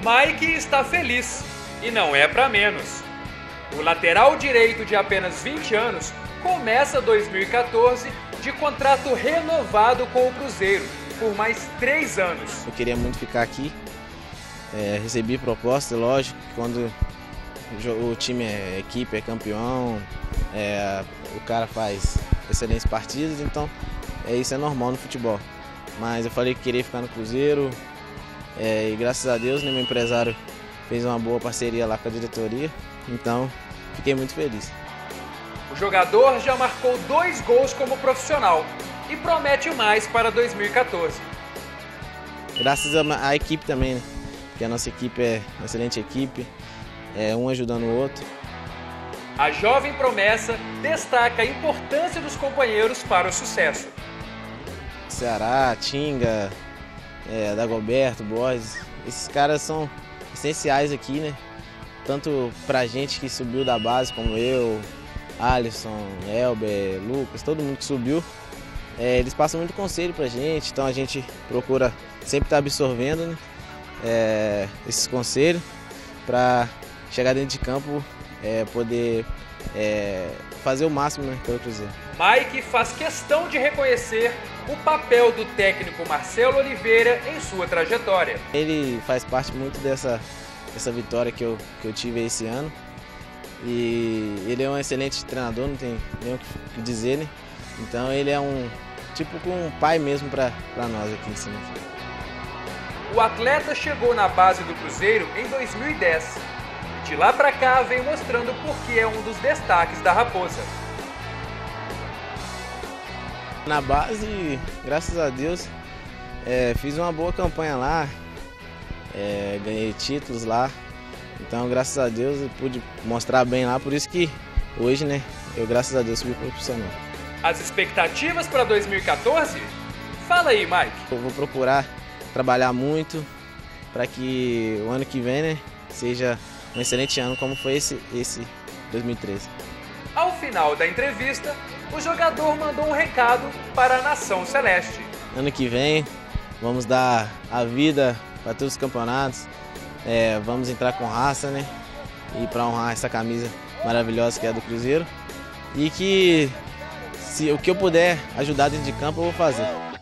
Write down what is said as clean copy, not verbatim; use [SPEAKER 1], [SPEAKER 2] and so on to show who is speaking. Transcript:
[SPEAKER 1] Mike está feliz e não é para menos. O lateral direito de apenas 20 anos começa 2014 de contrato renovado com o Cruzeiro por mais 3 anos.
[SPEAKER 2] Eu queria muito ficar aqui, recebi proposta, lógico, quando o time a equipe é campeão, o cara faz excelentes partidas, então isso é normal no futebol. Mas eu falei que queria ficar no Cruzeiro e graças a Deus, meu empresário fez uma boa parceria lá com a diretoria, então fiquei muito feliz.
[SPEAKER 1] O jogador já marcou 2 gols como profissional e promete mais para 2014.
[SPEAKER 2] Graças à equipe também, né? Porque a nossa equipe é uma excelente equipe, um ajudando o outro.
[SPEAKER 1] A jovem promessa destaca a importância dos companheiros para o sucesso.
[SPEAKER 2] Ceará, Tinga, Dagoberto, Borges, esses caras são essenciais aqui, né? Tanto pra gente que subiu da base, como eu, Alisson, Elber, Lucas, todo mundo que subiu, eles passam muito conselho pra gente, então a gente procura sempre estar absorvendo, né, esses conselhos para chegar dentro de campo, poder fazer o máximo, né, pelo Cruzeiro.
[SPEAKER 1] Mike faz questão de reconhecer o papel do técnico Marcelo Oliveira em sua trajetória.
[SPEAKER 2] Ele faz parte muito dessa vitória que eu tive esse ano. E ele é um excelente treinador, não tem nem o que dizer, né? Então ele é um pai mesmo para nós aqui em cima.
[SPEAKER 1] O atleta chegou na base do Cruzeiro em 2010. De lá para cá vem mostrando por que é um dos destaques da Raposa.
[SPEAKER 2] Na base, graças a Deus, fiz uma boa campanha lá, ganhei títulos lá. Então, graças a Deus, eu pude mostrar bem lá, por isso que hoje, né, eu, graças a Deus, subi profissional.
[SPEAKER 1] As expectativas para 2014? Fala aí, Mike.
[SPEAKER 2] Eu vou procurar trabalhar muito para que o ano que vem, né, seja um excelente ano como foi esse 2013.
[SPEAKER 1] Ao final da entrevista, o jogador mandou um recado para a Nação Celeste.
[SPEAKER 2] Ano que vem, vamos dar a vida para todos os campeonatos. Vamos entrar com raça, né? E para honrar essa camisa maravilhosa que é do Cruzeiro. E que, se o que eu puder ajudar dentro de campo, eu vou fazer.